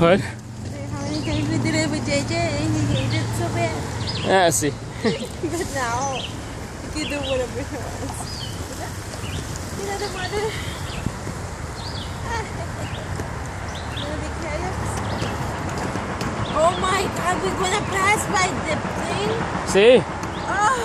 What? How many times we did it with JJ and he hated it so bad. Yeah, I see. But now, he can do whatever he wants. You know the mother? Oh my God, we're gonna pass by the thing. See? Oh.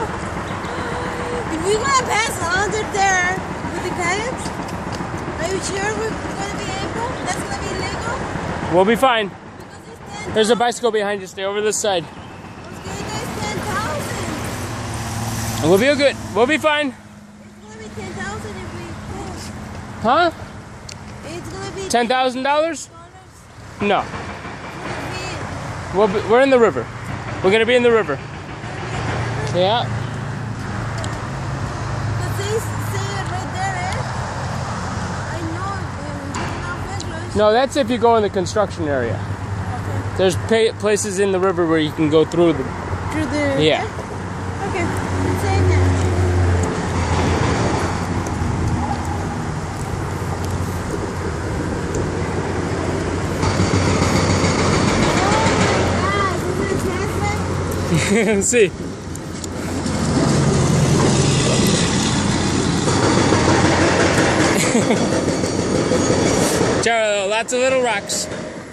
If we're gonna pass under there with the kayaks, are you sure we're gonna be able? That's gonna be illegal? We'll be fine. Because it's 10,000. There's a bicycle behind you. Stay over this side. Okay, there's 10,000. We'll be good. We'll be fine. It's gonna be 10,000 if we push. Huh? It's gonna be $10,000? No. $10,000. We're in the river. We're gonna be in the river. Yeah. But they say it right there, eh? I know. No, that's if you go in the construction area. Okay. There's places in the river where you can go through them. Through the... Yeah. Okay. Say that. Let's see. Charlie, lots of little rocks.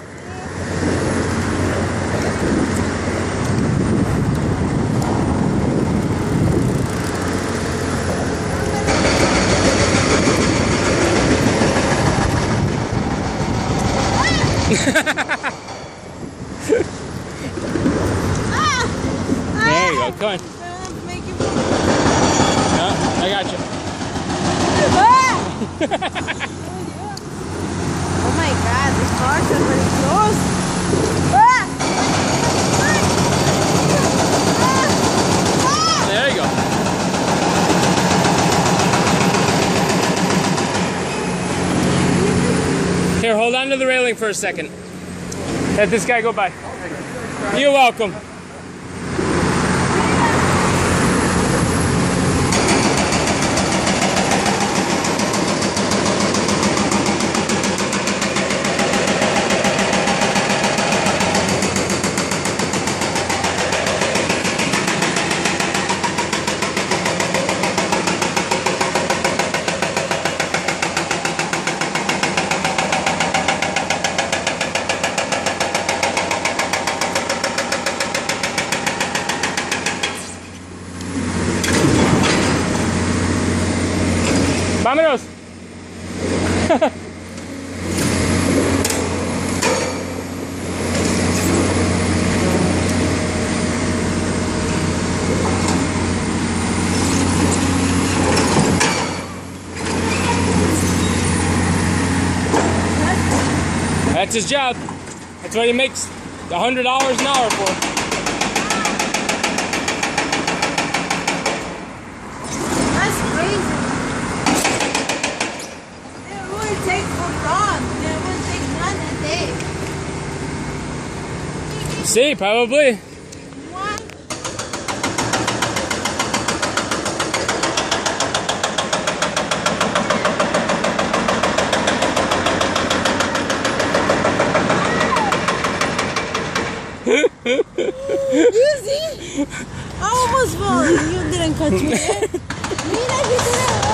There you go, come on. No, I got you. Oh my God, the cars are very close. There you go. Here, hold on to the railing for a second. Let this guy go by. You're welcome. Vámonos. That's his job. That's what he makes $100 an hour for. See, probably. What? You see? I almost fell. You didn't catch me. Mira, you didn't.